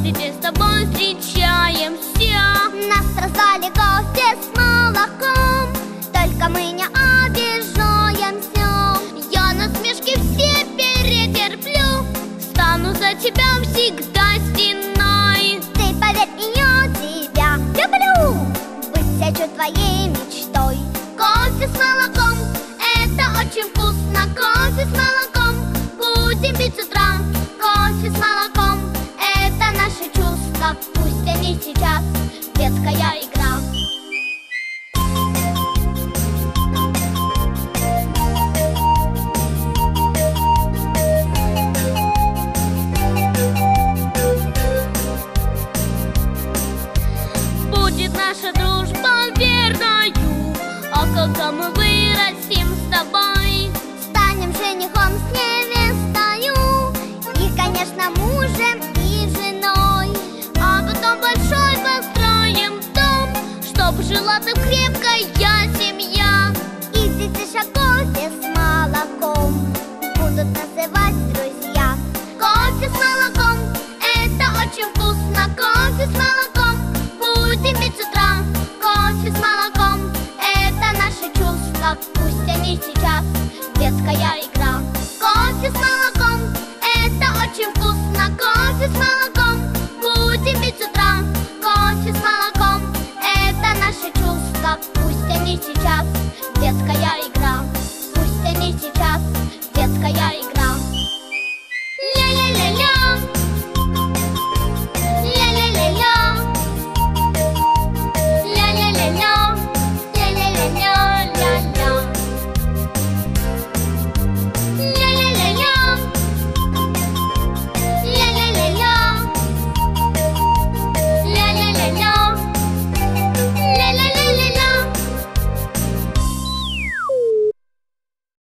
Встретимся с тобой, встречаемся. Нас раздали кофе с молоком, только мы не обижаемся. Я насмешки все перетерплю, стану за тебя всегда стеной. Ты поверь, и я тебя люблю, быть хочу твоей мечтой. Кофе с молоком, это очень вкусно. Кофе с молоком, будем пить с утра. Кофе с молоком, это наши чувства, пусть они сейчас детская игра. Будет наша дружба верною, а когда мы вырастем с тобой, Станем женихом с невестою и, конечно, мужем и женой. а потом большой построим дом, чтоб жила там крепкая семья. И детишек кофе с молоком будут называть друзья. Кофе с молоком, это очень вкусно. Кофе с молоком, будем пить с утра. Кофе с молоком, это наши чувства, пусть они сейчас детская игра. Кофе с молоком, это очень вкусно. Кофе с молоком, будем пить с утра. Кофе с молоком, это наши чувства, пусть они сейчас детская игра.